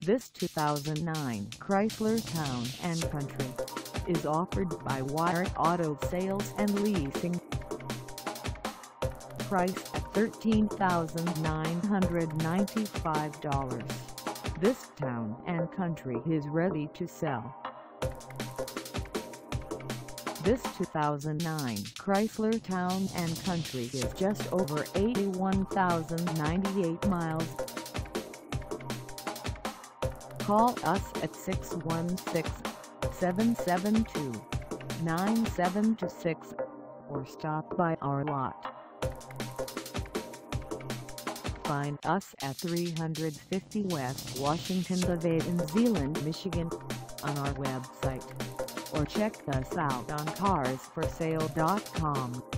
This 2009 Chrysler Town & Country is offered by Wyrick Auto Sales and Leasing. Price at $13,995. This Town & Country is ready to sell. This 2009 Chrysler Town & Country is just over 81,098 miles. Call us at 616-772-9726 or stop by our lot. Find us at 350 West Washington Ave in Zeeland, Michigan, on our website, or check us out on carsforsale.com.